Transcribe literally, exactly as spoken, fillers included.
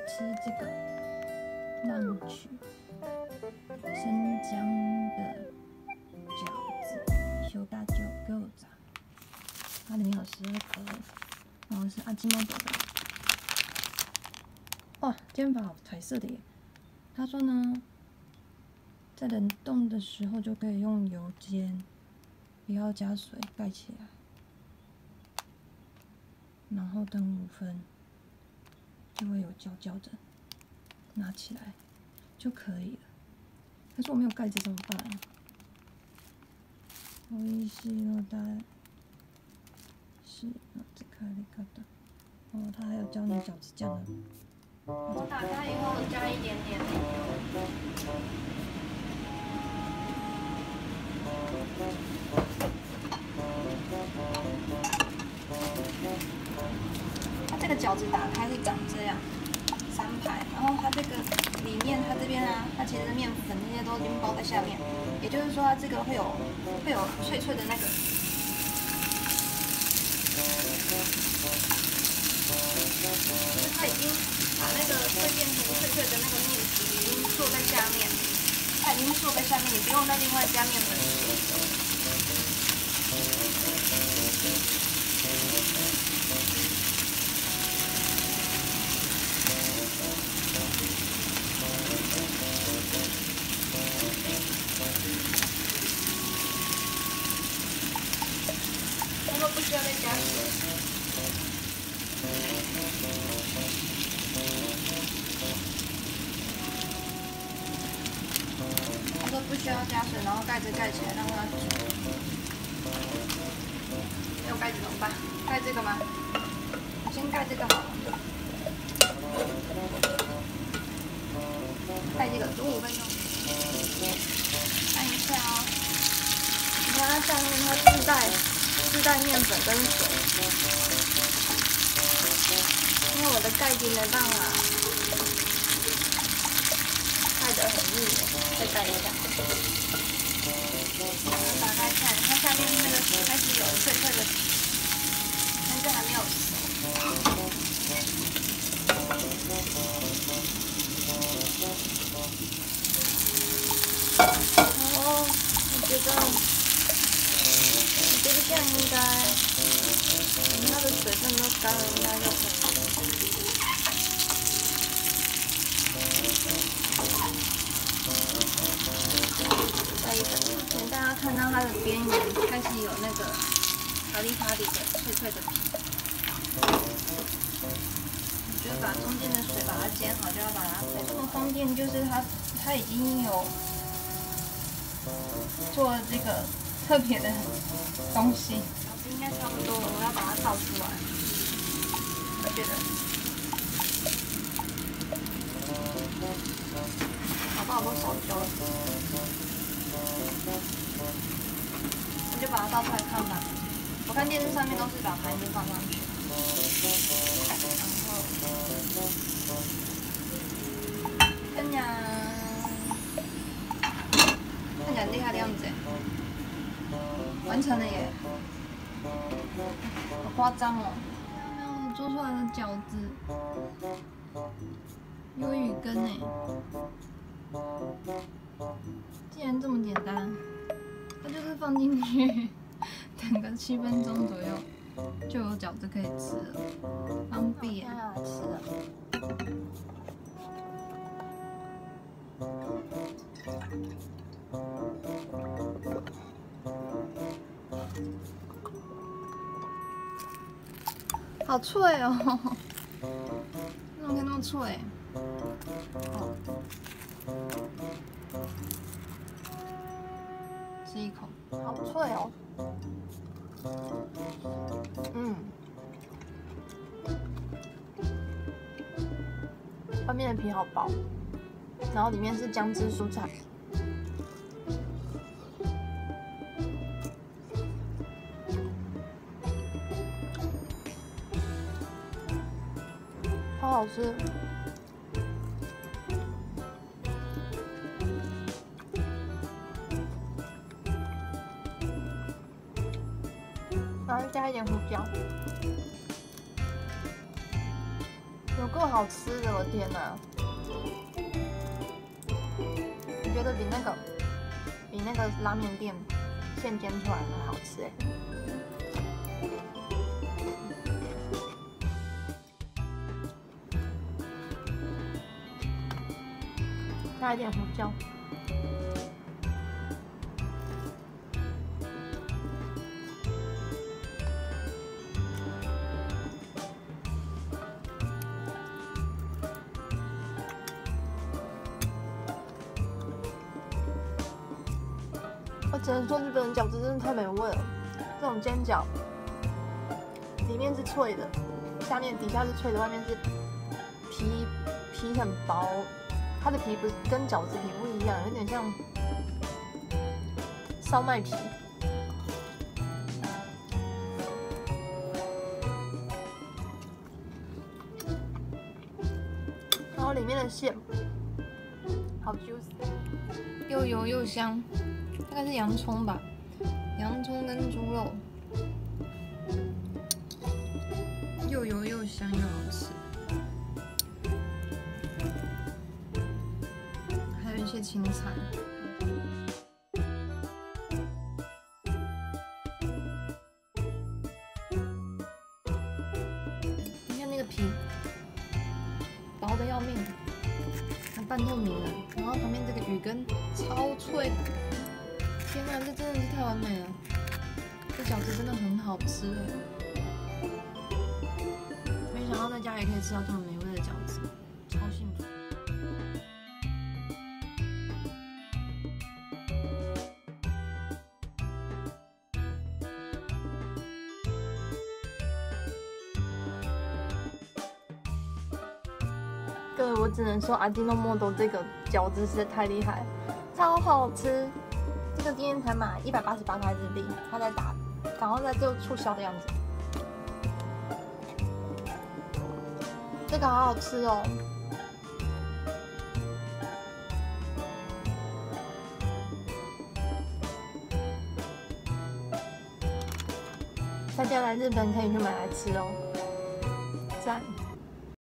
吃这个浪曲生姜的饺子，修大酒豆子，它里面有十二颗，然后是阿基莫多的。哇，煎法好彩色的耶！他说呢，在冷冻的时候就可以用油煎，不要加水，盖起来。 然后等五分，就会有焦焦的，拿起来就可以了。可是我没有盖子怎么办啊？美味しいのだしの使い方。哦，他还有教你饺子酱的。 我打开以后加一点点牛油。 它这个饺子打开是长这样，三排，然后它这个里面，它这边啊，它其实面粉那些都已经包在下面，也就是说它这个会有会有脆脆的那个，就是它已经把那个会变成脆脆的那个面皮已经做在下面，它已经做在下面，你不用再另外加面粉水。 他说不需要再加水。他说不需要加水，然后盖子盖起来让它煮。没有盖子怎么办？盖这个吗？我先盖这个好了。盖这个煮五分钟。看一下哦。你看它下面它自带。 自带面粉跟水，因为我的盖子没办法盖得很密，再盖一下。打开看，它下面那个开始有脆脆的皮，但是还没有熟。哦，我觉得。 这个酱应该，等它的水分都干了，应该就可以。再一等，请大家看到它的边缘开始有那个卡里卡里的脆脆的皮。我觉得把中间的水把它煎好，就要把它这么方便，就是它它已经有做这个。 特别的东西，饺子应该差不多了，我要把它倒出来。我觉得，好不好都烧焦了，我就把它倒出来看吧。我看电视上面都是把盘子放上去，然后，看起来看起来厉害的样子。 完成了耶！好夸张哦！看我做出来的饺子，鱿鱼羹哎，竟然这么简单！它就是放进去，等个七分钟左右，就有饺子可以吃了，方便。现在要来吃了。好脆哦！怎么可以那么脆？哦，吃一口，好脆哦！嗯，外面的皮好薄，然后里面是姜汁蔬菜。 好好吃，然后加一点胡椒， 有够好吃的，我天哪！我觉得比那个比那个拉面店现煎出来的好吃哎。加一点胡椒。我只能说日本的饺子真的太美味了，这种煎饺，里面是脆的，下面底下是脆的，外面是皮皮很薄，它的皮不是跟饺子皮不一样，有点像烧麦皮。然后里面的馅好 juicy， 又油又香。大概是洋葱吧，洋葱跟猪肉，又油又香又好吃，还有一些青菜。你看那个皮，薄的要命，它半透明的，然后旁边这个鱼羹超脆的。天哪，这真的是太完美了！这饺子真的很好吃哎，没想到在家也可以吃到这么美味的饺子，超幸福。各位，我只能说阿基诺莫多这个饺子实在太厉害，超好吃。这个今天才买一百八十八块日币，它在打，然后在就促销的样子。这个好好吃哦！大家来日本可以去买来吃哦。